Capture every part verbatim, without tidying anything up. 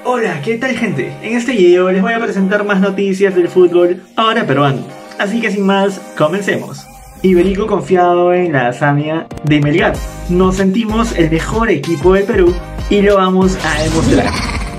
Hola, ¿qué tal gente? En este video les voy a presentar más noticias del fútbol ahora peruano. Así que sin más, comencemos. Iberico confiado en la hazaña de Melgar. Nos sentimos el mejor equipo del Perú y lo vamos a demostrar.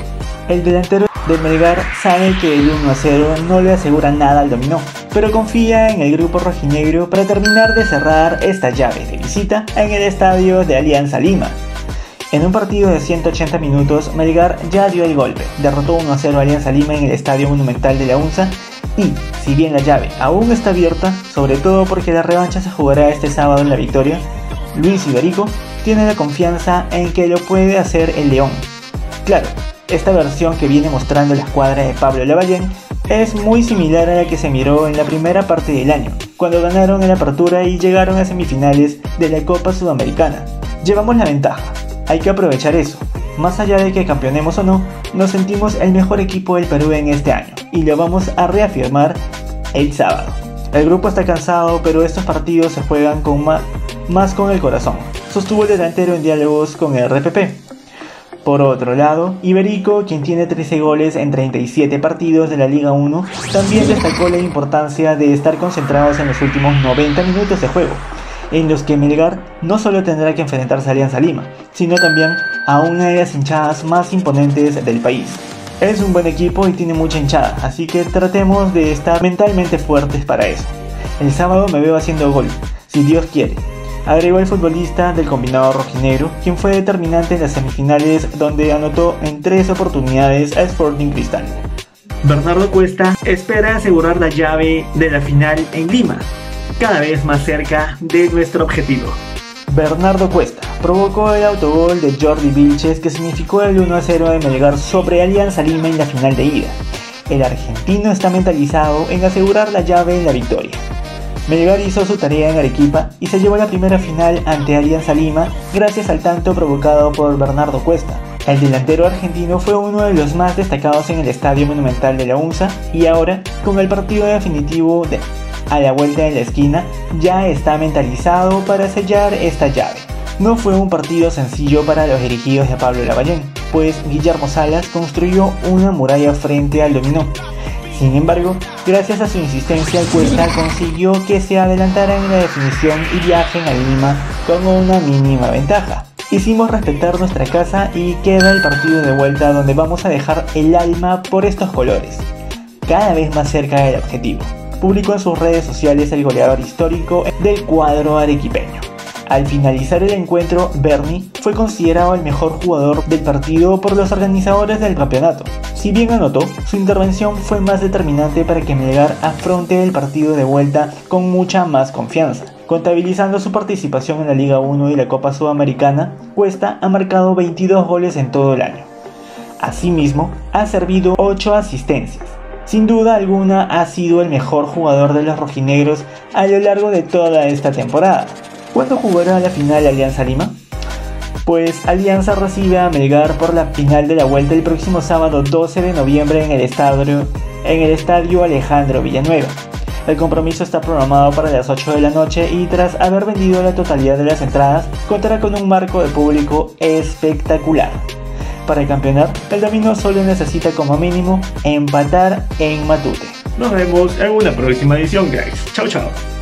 El delantero de Melgar sabe que el uno a cero no le asegura nada al dominó, pero confía en el grupo rojinegro para terminar de cerrar esta llave de visita en el estadio de Alianza Lima. En un partido de ciento ochenta minutos, Melgar ya dio el golpe, derrotó uno a cero a Alianza Lima en el Estadio Monumental de la UNSA y, si bien la llave aún está abierta, sobre todo porque la revancha se jugará este sábado en La Victoria, Luis Iberico tiene la confianza en que lo puede hacer el León. Claro, esta versión que viene mostrando la escuadra de Pablo Lavallén es muy similar a la que se miró en la primera parte del año, cuando ganaron en la apertura y llegaron a semifinales de la Copa Sudamericana. Llevamos la ventaja. Hay que aprovechar eso. Más allá de que campeonemos o no, nos sentimos el mejor equipo del Perú en este año y lo vamos a reafirmar el sábado. El grupo está cansado, pero estos partidos se juegan con más, más con el corazón, sostuvo el delantero en diálogos con el R P P. Por otro lado, Iberico, quien tiene trece goles en treinta y siete partidos de la Liga uno, también destacó la importancia de estar concentrados en los últimos noventa minutos de juego, en los que Melgar no solo tendrá que enfrentarse a Alianza Lima, sino también a una de las hinchadas más imponentes del país. Es un buen equipo y tiene mucha hinchada, así que tratemos de estar mentalmente fuertes para eso. El sábado me veo haciendo gol, si Dios quiere, agregó el futbolista del combinado rojinegro, quien fue determinante en las semifinales donde anotó en tres oportunidades a Sporting Cristal. Bernardo Cuesta espera asegurar la llave de la final en Lima, cada vez más cerca de nuestro objetivo. Bernardo Cuesta provocó el autogol de Jordi Vilches que significó el uno a cero de Melgar sobre Alianza Lima en la final de ida. El argentino está mentalizado en asegurar la llave en La Victoria. Melgar hizo su tarea en Arequipa y se llevó la primera final ante Alianza Lima gracias al tanto provocado por Bernardo Cuesta. El delantero argentino fue uno de los más destacados en el Estadio Monumental de la UNSA y ahora, con el partido definitivo de a la vuelta de la esquina, ya está mentalizado para sellar esta llave. No fue un partido sencillo para los dirigidos de Pablo Lavallén, pues Guillermo Salas construyó una muralla frente al dominó. Sin embargo, gracias a su insistencia, Cuesta consiguió que se adelantaran en la definición y viajen a Lima con una mínima ventaja. Hicimos respetar nuestra casa y queda el partido de vuelta donde vamos a dejar el alma por estos colores, cada vez más cerca del objetivo, publicó en sus redes sociales el goleador histórico del cuadro arequipeño. Al finalizar el encuentro, Berni fue considerado el mejor jugador del partido por los organizadores del campeonato. Si bien anotó, su intervención fue más determinante para que Melgar afronte el partido de vuelta con mucha más confianza. Contabilizando su participación en la Liga uno y la Copa Sudamericana, Cuesta ha marcado veintidós goles en todo el año. Asimismo, ha servido ocho asistencias. Sin duda alguna ha sido el mejor jugador de los rojinegros a lo largo de toda esta temporada. ¿Cuándo jugará la final Alianza Lima? Pues Alianza recibe a Melgar por la final de la vuelta el próximo sábado doce de noviembre en el estadio, en el estadio Alejandro Villanueva. El compromiso está programado para las ocho de la noche y tras haber vendido la totalidad de las entradas, contará con un marco de público espectacular. Para campeonar, el dominó solo necesita como mínimo empatar en Matute. Nos vemos en una próxima edición, guys. Chao, chao.